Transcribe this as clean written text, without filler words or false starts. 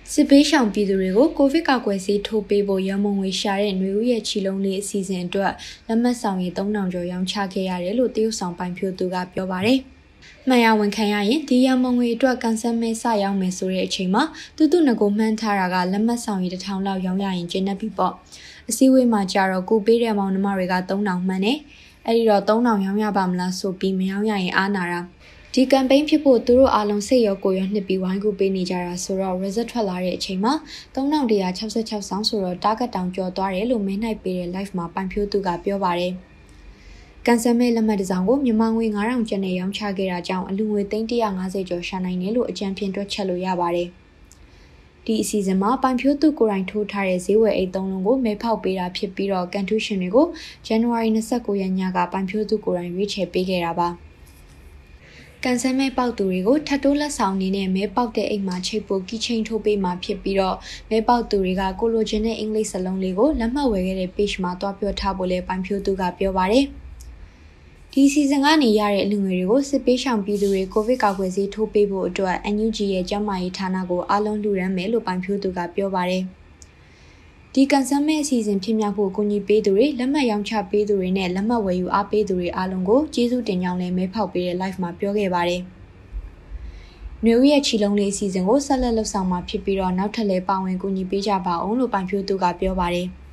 စစ်ပေးရှောင်ပြည်သူတွေကိုကိုဗစ်ကာကွယ်ဆေးထိုးပေးဖို့ရန်ကုန်ငွေရှာတဲ့ຫນွေဦးရဲ့ချီလုံးလေးအစီအစဉ်အတွက်လက်မှတ်ဆောင်ရေး3000ကျော်ရောင်းချခဲ့ရတယ်လို့တရုတ်ဆောင်ပိုင်ဖြိုးသူကပြောပါတယ်။မှန်ရဝန်ခံရရင်ဒီရန်ကုန်ငွေအတွက်ကန်ဆယ်မဲစရောက်မယ်ဆိုတဲ့အချိန်မှာသူငကိုမှန်းထားတာကလက်မှတ်ဆောင်ရေး1000လောက်ရောင်းရရင်ကျင်းနေပြီပေါ့။အစည်းအဝေးမှာကြတော့ကိုပေးတဲ့မောင်နှမတွေက3000မှန်းတယ်။အဲ့ဒီတော့3000ရောင်းရပါမလားဆိုပြီးမရောင်းရရင်အားနာတာဒီကမ်ပိန်းဖြစ်ဖို့သူတို့အားလုံးစိတ်ရောကိုယ်ရောနှစ်ပြီးဝိုင်းကူပေးနေကြတာဆိုတော့ result ထွက်လာတဲ့အချိန်မှာ3166ဆောင်းဆိုတော့ target တောင်ကျော်သွားတယ်လို့မင်းနိုင်ပေးတဲ့ live မှာပိုင်ဖြိုးသူကပြောပါတယ်။ကန်ဆယ်မဲလက်မှတ်တစ်စောင်ကိုမြန်မာငွေ9000ကျပ်နဲ့ရောင်းချခဲ့တာကြောင့်အလူငွေ350ကျော်ရှာနိုင်တယ်လို့အကြံဖြင့်တွက်ချက်လို့ရပါတယ်။ဒီအစီအစဉ်မှာပိုင်ဖြိုးသူကိုယ်တိုင်ထိုးထားတဲ့ဈေးဝယ်အိတ်3လုံးကိုမဲဖောက်ပေးတာဖြစ်ပြီးတော့ကန်ထူးရှင်တွေကို January 29ရက်ညကပိုင်ဖြိုးသူကိုယ်တိုင်ရွေးချယ်ပေးခဲ့တာပါ။ကန်ဆယ်မဲပေါက်သူတွေကိုထပ်တိုးလက်ဆောင်အနေနဲ့မဲပေါက်တဲ့အိမ်မှာချိတ်ပိုကီချင်းထိုးပေးမှာဖြစ်ပြီးတော့မဲပေါက်သူတွေကကိုလိုချင်တဲ့အင်္ဂလိပ်စာလုံးလေးကိုလက်မှတ်ဝယ်ခဲ့တဲ့ page မှာတွားပြောထားဖို့လဲပိုင်ဖြိုးသူကပြောပါတယ်။ဒီစီဇန်ကနေရတဲ့အလူငွေတွေကိုစစ်ပေးရှောင်ပြည်သူတွေကိုဗစ်ကာကွယ်ဆေးထိုးပေးဖို့အတွက် NUG ရဲ့ကျန်းမာရေးဌာနကိုအားလုံးလှူဒန်းမယ်လို့ပိုင်ဖြိုးသူကပြောပါတယ်။ဒီကန်ဆယ်မဲအစီအစဉ်ဖြစ်မြောက်ဖို့ကူညီပေးသူတွေလက်မှတ်ရောင်းချပေးသူတွေနဲ့လက်မှတ်ဝယ်ယူအားပေးသူတွေအားလုံးကိုကျေးဇူးတင်ကြောင်းလည်းမဲဖောက်ပေးတဲ့ live မှာပြောခဲ့ပါတယ်။ຫນွေဦးရဲ့ချီလုံးလေးအစီအစဉ်ကိုဆက်လက်လှုပ်ဆောင်မှာဖြစ်ပြီးတော့နောက်ထပ်လည်းပါဝင်ကူညီပေးကြပါအောင်လို့ပိုင်ဖြိုးသူကပြောပါတယ်။